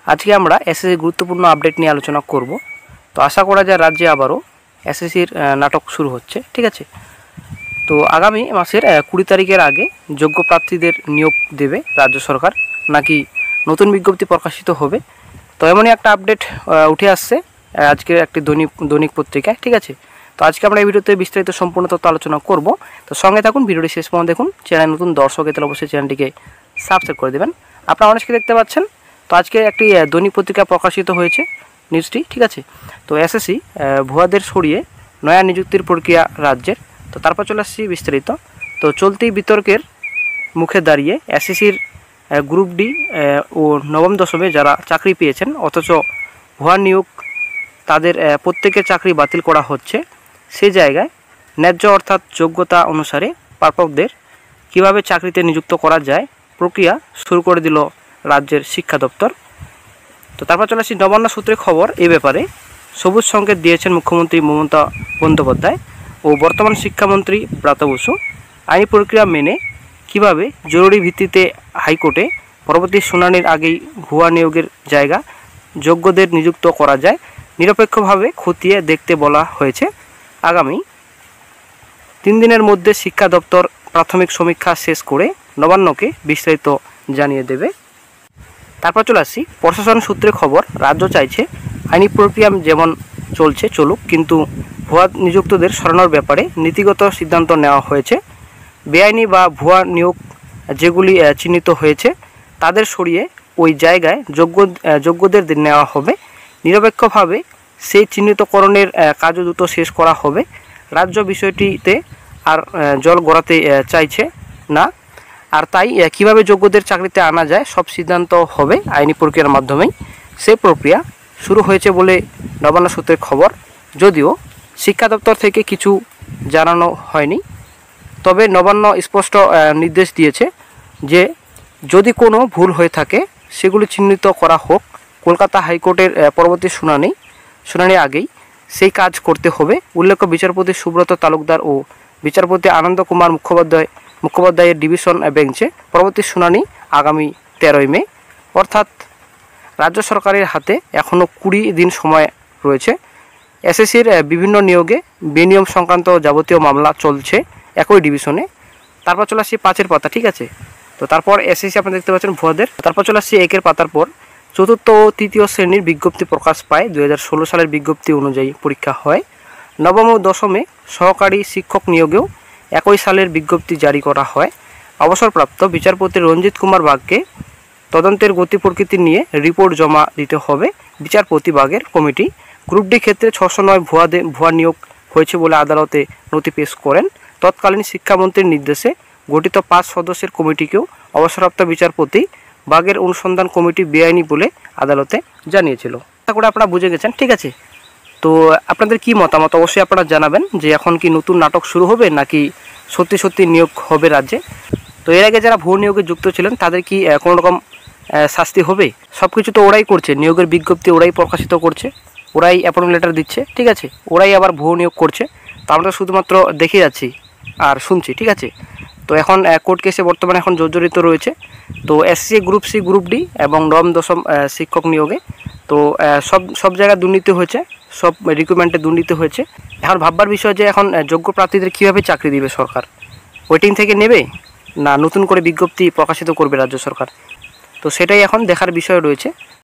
আজকে আমরা এসএসসি গুরুত্বপূর্ণ আপডেট নিয়ে আলোচনা করব। তো আশা করা যায় রাজ্যে আবারও এসএসসির নাটক শুরু হচ্ছে, ঠিক আছে। তো আগামী মাসের 20 তারিখের আগে যোগ্য প্রার্থীদের নিয়োগ দেবে রাজ্য সরকার, নাকি নতুন বিজ্ঞপ্তি প্রকাশিত হবে। তো এমনই একটা আপডেট উঠে আসছে আজকের একটি দৈনিক পত্রিকায়, ঠিক আছে। তো আজকে আমরা এই ভিডিওতে বিস্তারিত সম্পূর্ণ তথ্য আলোচনা করব। তো সঙ্গে থাকুন, ভিডিওটি শেষ পর্যন্ত দেখুন। চ্যানেল নতুন দর্শক এতে অবশ্যই চ্যানেলটিকে সাবস্ক্রাইব করে দেবেন। আপনারা অনেককে দেখতে পাচ্ছেন। তো আজকে একটি দৈনিক পত্রিকা প্রকাশিত হয়েছে নিউজটি, ঠিক আছে। তো এসএসসি ভুয়াদের সরিয়ে নয়া নিযুক্তির প্রক্রিয়া রাজ্যের। তো তারপর চলে আসছি বিস্তারিত। তো চলতি বিতর্কের মুখে দাঁড়িয়ে এসএসসির গ্রুপ ডি ও নবম দশমে যারা চাকরি পেয়েছেন অথচ ভুয়া নিয়োগ, তাদের প্রত্যেকের চাকরি বাতিল করা হচ্ছে। সেই জায়গায় ন্যায্য অর্থাৎ যোগ্যতা অনুসারে প্রাপকদের কীভাবে চাকরিতে নিযুক্ত করা যায় প্রক্রিয়া শুরু করে দিল রাজ্যের শিক্ষা দপ্তর। তো তারপর চলে আসি নবান্ন সূত্রে খবর। এই ব্যাপারে সবুজ সংকেত দিয়েছেন মুখ্যমন্ত্রী মমতা বন্দ্যোপাধ্যায় ও বর্তমান শিক্ষামন্ত্রী ব্রাত বসু। আইনি প্রক্রিয়া মেনে কিভাবে জরুরি ভিত্তিতে হাইকোর্টে পরবর্তী শুনানির আগেই ভুয়া নিয়োগের জায়গা যোগ্যদের নিযুক্ত করা যায় নিরপেক্ষভাবে খতিয়ে দেখতে বলা হয়েছে। আগামী 3 দিনের মধ্যে শিক্ষা দপ্তর প্রাথমিক সমীক্ষা শেষ করে নবান্নকে বিস্তারিত জানিয়ে দেবে। তারপর চলে আসছি প্রশাসন সূত্রে খবর। রাজ্য চাইছে আইনি প্রক্রিয়া যেমন চলছে চলুক, কিন্তু ভুয়া নিযুক্তদের সরানোর ব্যাপারে নীতিগত সিদ্ধান্ত নেওয়া হয়েছে। বেআইনি বা ভুয়া নিয়োগ যেগুলি চিহ্নিত হয়েছে তাদের সরিয়ে ওই জায়গায় যোগ্যদের নেওয়া হবে। নিরপেক্ষভাবে সেই চিহ্নিতকরণের কাজও দ্রুত শেষ করা হবে। রাজ্য বিষয়টিতে আর জল গড়াতে চাইছে না, আর তাই কীভাবে যোগ্যদের চাকরিতে আনা যায় সব সিদ্ধান্ত হবে আইনি প্রক্রিয়ার মাধ্যমেই। সেই প্রক্রিয়া শুরু হয়েছে বলে নবান্ন সূত্রের খবর। যদিও শিক্ষা দপ্তর থেকে কিছু জানানো হয়নি, তবে নবান্ন স্পষ্ট নির্দেশ দিয়েছে যে যদি কোনো ভুল হয়ে থাকে সেগুলি চিহ্নিত করা হোক। কলকাতা হাইকোর্টের পরবর্তী শুনানির আগেই সেই কাজ করতে হবে। উল্লেখ্য, বিচারপতি সুব্রত তালুকদার ও বিচারপতি আনন্দ কুমার মুখোপাধ্যায়ের ডিভিশন বেঞ্চে পরবর্তী শুনানি আগামী 13ই মে। অর্থাৎ রাজ্য সরকারের হাতে এখনও 20 দিন সময় রয়েছে। এসএসসির বিভিন্ন নিয়োগে বেনিয়ম সংক্রান্ত যাবতীয় মামলা চলছে একই ডিভিশনে। তারপর চলে আসছি 5-এর পাতা, ঠিক আছে। তো তারপর এসএসসি আপনারা দেখতে পাচ্ছেন ভুয়াদের। তারপর চলে আসছি 1-এর পাতার পর। 4র্থ ও 3য় শ্রেণীর বিজ্ঞপ্তি প্রকাশ পায়। 2016 সালের বিজ্ঞপ্তি অনুযায়ী পরীক্ষা হয়। নবম ও দশমে সহকারী শিক্ষক নিয়োগেও একই সালের বিজ্ঞপ্তি জারি করা হয়। অবসরপ্রাপ্ত বিচারপতি রঞ্জিত কুমার বাগকে তদন্তের গতি প্রকৃতি নিয়ে রিপোর্ট জমা দিতে হবে বিচারপতি বাগের কমিটি। গ্রুপ ডি ক্ষেত্রে 609 ভুয়া নিয়োগ হয়েছে বলে আদালতে নথি পেশ করেন। তৎকালীন শিক্ষামন্ত্রীর নির্দেশে গঠিত 5 সদস্যের কমিটিকেও অবসরপ্রাপ্ত বিচারপতি বাগের অনুসন্ধান কমিটি বেআইনি বলে আদালতে জানিয়েছিল। আশা করি আপনারা বুঝে গেছেন, ঠিক আছে। তো আপনাদের কি মতামত অবশ্যই আপনারা জানাবেন যে এখন কি নতুন নাটক শুরু হবে নাকি সত্যি নিয়োগ হবে রাজ্যে। তো এর আগে যারা ভুয়ো নিয়োগে যুক্ত ছিলেন তাদের কি কোনো রকম শাস্তি হবে? সব কিছু তো ওরাই করছে, নিয়োগের বিজ্ঞপ্তি ওরাই প্রকাশিত করছে, ওরাই অ্যাপয়েন্টমেন্ট লেটার দিচ্ছে, ঠিক আছে। ওরাই আবার ভুয়ো নিয়োগ করছে। তো আমরা শুধুমাত্র দেখে যাচ্ছি আর শুনছি, ঠিক আছে। তো এখন কোর্ট কেসে বর্তমানে এখন জর্জরিত রয়েছে। তো SC group C, group D এবং নবম দশম শিক্ষক নিয়োগে তো সব জায়গায় দুর্নীতি হয়েছে, সব রিক্রুটমেন্টে দুর্নীতি হয়েছে। এখন ভাববার বিষয় যে এখন যোগ্য প্রার্থীদের কীভাবে চাকরি দিবে সরকার, ওয়েটিং থেকে নেবে না নতুন করে বিজ্ঞপ্তি প্রকাশিত করবে রাজ্য সরকার। তো সেটাই এখন দেখার বিষয় রয়েছে।